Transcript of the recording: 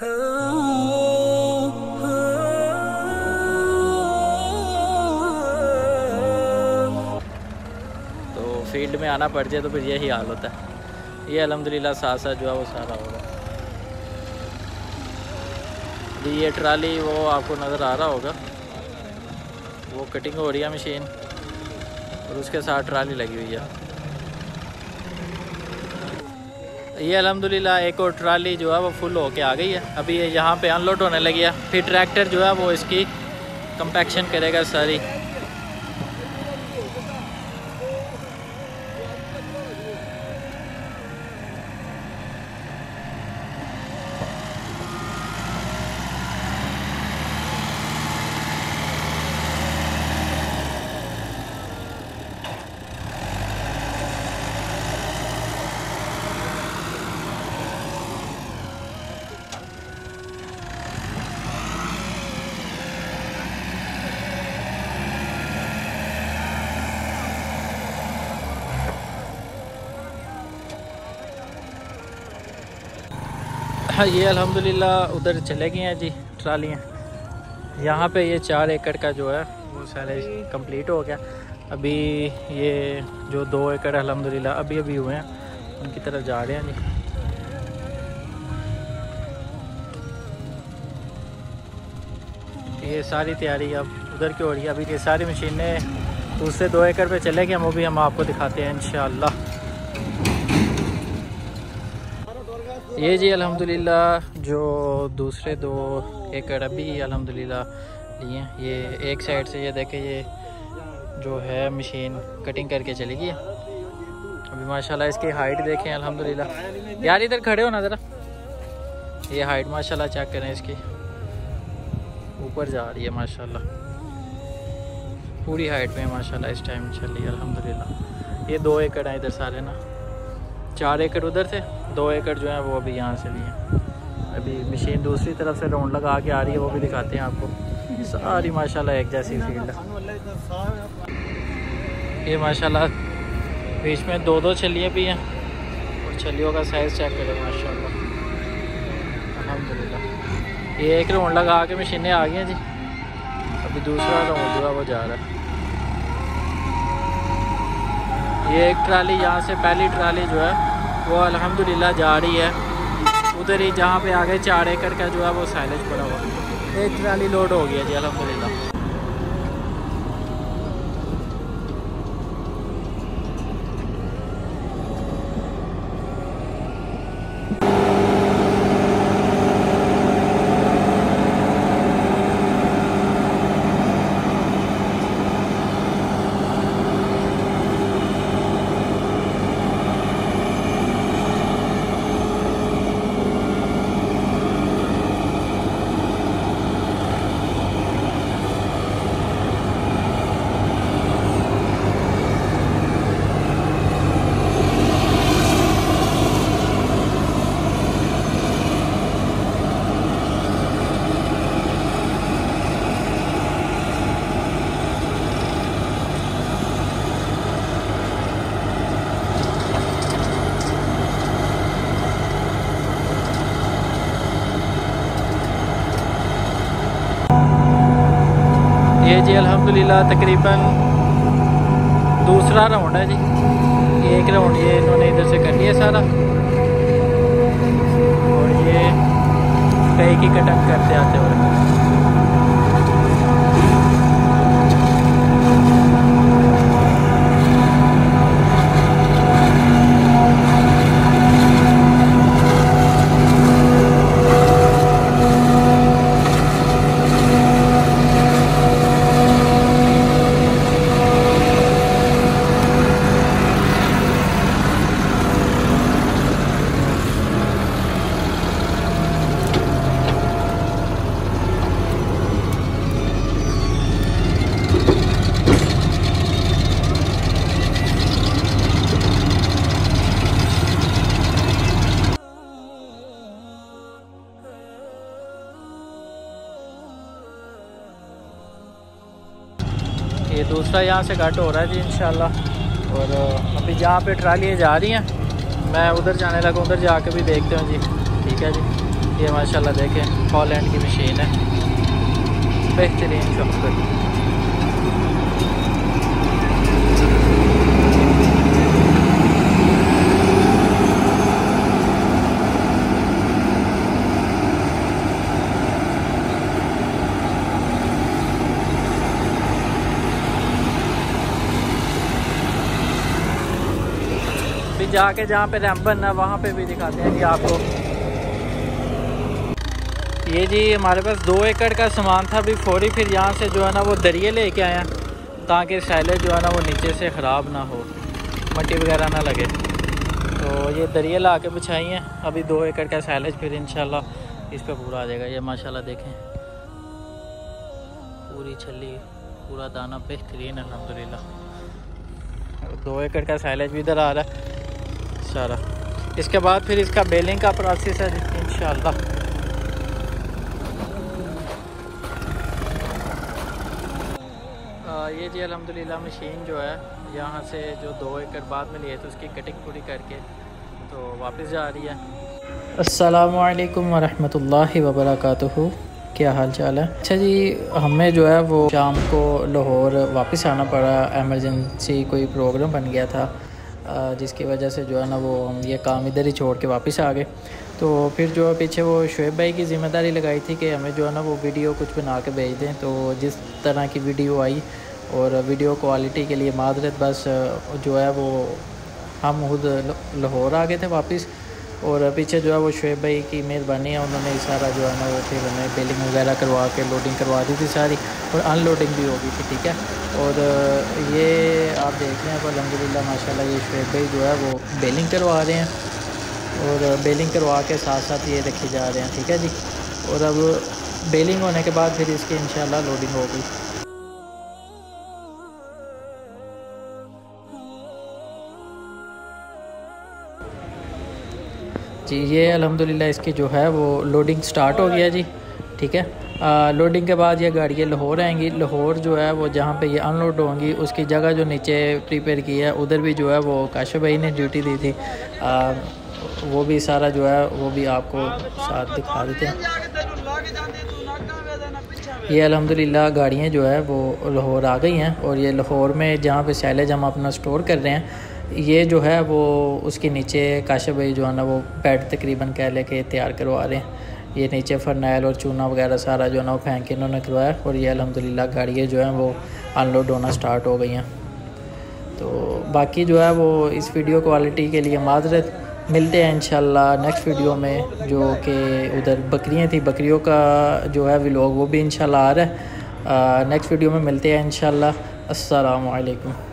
तो फील्ड में आना पड़ जाए तो फिर यही हाल होता है। ये अल्हम्दुलिल्लाह साथ साथ जो है वो सारा होगा। अभी ये ट्राली वो आपको नज़र आ रहा होगा, वो कटिंग हो रही है मशीन और उसके साथ ट्राली लगी हुई है। ये अल्हम्दुलिल्लाह एक और ट्राली जो है वो फुल होके आ गई है। अभी ये यहाँ पे अनलोड होने लगी है, फिर ट्रैक्टर जो है वो इसकी कंपैक्शन करेगा सारी। ये अल्हम्दुलिल्लाह उधर चले गए हैं जी ट्रालियाँ। यहाँ पे ये 4 एकड़ का जो है वो सारे कंप्लीट हो गया। अभी ये जो 2 एकड़ अल्हम्दुलिल्लाह अभी अभी हुए हैं, उनकी तरफ जा रहे हैं जी। ये सारी तैयारी अब उधर की हो रही है। अभी ये सारी मशीनें दूसरे 2 एकड़ पे चले गए, वो भी हम आपको दिखाते हैं इंशाअल्लाह। ये जी अल्हम्दुलिल्लाह जो दूसरे 2 एकड़ अभी अल्हम्दुलिल्लाह लिए, ये एक साइड से ये देखें, ये जो है मशीन कटिंग करके चली गई है। अभी माशाल्लाह इसकी हाइट देखें अल्हम्दुलिल्लाह। यार इधर खड़े हो ना ज़रा, ये हाइट माशाल्लाह चेक करें इसकी, ऊपर जा रही है माशाल्लाह, पूरी हाइट में माशाल्लाह इस टाइम चल रही है अल्हम्दुलिल्लाह। ये 2 एकड़ हैं इधर सारे ना, 4 एकड़ उधर थे, 2 एकड़ जो है वो अभी यहाँ से लिए। अभी मशीन दूसरी तरफ से राउंड लगा के आ रही है, वो भी दिखाते हैं आपको। सारी माशाल्लाह एक जैसी फील्ड है। ये माशाल्लाह बीच में 2-2 छलियाँ भी हैं और छलियों का साइज़ चेक करें माशाल्लाह अल्हम्दुलिल्लाह। ये एक राउंड लगा के मशीनें आ गई हैं जी। अभी दूसरा राउंड जो है वो जा रहा है। ये एक ट्राली यहाँ से पहली ट्राली जो है वो अल्हम्दुलिल्लाह जा रही है उधर ही, जहाँ पे आगे 4 एकड़ का जो है वो साइलेज पड़ा हुआ। एक ट्राली लोड हो गया जी अल्हम्दुलिल्लाह। ये जी अल्हम्दुलिल्लाह तकरीबन दूसरा राउंड है जी। एक राउंड ये इन्होंने इधर से कर लिया सारा, और ये कई की कटक करते आते हुए। ये दूसरा यहाँ से घाट हो रहा है जी इंशाल्लाह। और अभी जहाँ पे ट्रालियाँ जा रही हैं मैं उधर जाने लगा, उधर जाके भी देखते हैं जी। ठीक है जी। ये माशाल्लाह देखें हॉलैंड की मशीन है, बेहतरीन शॉपर। फिर जाके जहाँ पे रैम्प बनना है वहाँ पे भी दिखाते हैं जी आपको। ये जी हमारे पास 2 एकड़ का सामान था, अभी फौरी फिर यहाँ से जो है ना वो दरिये लेके आए हैं ताकि साइलेज जो है ना वो नीचे से ख़राब ना हो, मट्टी वगैरह ना लगे। तो ये दरिये ला के बिछाई हैं। अभी 2 एकड़ का साइलेज फिर इंशाल्लाह इस पर पूरा आ जाएगा। ये माशाल्लाह देखें पूरी छली, पूरा दाना बेहतरीन है अल्हम्दुलिल्लाह। 2 एकड़ का साइलेज भी इधर आ रहा है सारा। इसके बाद फिर इसका बेलिंग का प्रोसेस है इंशाल्लाह। ये जी अल्हम्दुलिल्लाह मशीन जो है यहाँ से जो 2 एकड़ बाद में लिए तो उसकी कटिंग पूरी करके तो वापस जा रही है। अस्सलामु अलैकुम वरहमतुल्लाहि वबरकातुहू। क्या हाल चाल है? अच्छा जी, हमें जो है वो शाम को लाहौर वापस आना पड़ा, एमरजेंसी कोई प्रोग्राम बन गया था जिसकी वजह से जो है ना वो हम ये काम इधर ही छोड़ के वापस आ गए। तो फिर जो है पीछे वो शुएब भाई की ज़िम्मेदारी लगाई थी कि हमें जो है ना वो वीडियो कुछ बना के भेज दें। तो जिस तरह की वीडियो आई और वीडियो क्वालिटी के लिए मादरत, बस जो है वो हम खुद लाहौर आ गए थे वापस। और पीछे जो है वो शुएब भाई की मेहरबानी है, उन्होंने सारा जो है ना वो फिर हमें बिलिंग वगैरह करवा के लोडिंग करवा दी थी सारी, और अनलोडिंग भी हो गई थी। ठीक है, और ये आप देख रहे हैं अल्हम्दुलिल्लाह माशाल्लाह ये शुएब भाई जो है वो बिलिंग करवा रहे हैं और बिलिंग करवा के साथ साथ ये रखे जा रहे हैं। ठीक है जी, और अब बिलिंग होने के बाद फिर इसकी इंशाल्लाह लोडिंग हो गई। जी ये अल्हम्दुलिल्लाह इसकी जो है वो लोडिंग स्टार्ट हो गया जी। ठीक है, लोडिंग के बाद ये गाड़ियाँ लाहौर आएंगी। लाहौर जो है वो जहाँ पे ये अनलोड होंगी उसकी जगह जो नीचे प्रिपेयर की है उधर भी जो है वो काशिफ भाई ने ड्यूटी दी थी। वो भी सारा जो है वो भी आपको साथ दिखा देते हैं। ये अल्हम्दुलिल्लाह गाड़ियाँ जो है वो लाहौर आ गई हैं और ये लाहौर में जहाँ पे सैलेज हम अपना स्टोर कर रहे हैं, ये जो है वो उसके नीचे काशिफ भाई जो है ना वो बेड तकरीबन कह लेके तैयार करवा रहे हैं। ये नीचे फर्नाइल और चूना वगैरह सारा जो है ना वो फेंक के इन्होंने करवाया और ये अल्हम्दुलिल्लाह गाड़ियाँ जो हैं वो अनलोड होना स्टार्ट हो गई हैं। तो बाकी जो है वो इस वीडियो क्वालिटी के लिए माजरत, मिलते हैं इंशाल्लाह नेक्स्ट वीडियो में। जो कि उधर बकरियाँ थी, बकरियों का जो है व्लॉग वो भी इंशाल्लाह आ रहा है। नेक्स्ट वीडियो में मिलते हैं इंशाल्लाह। अस्सलामु अलैकुम।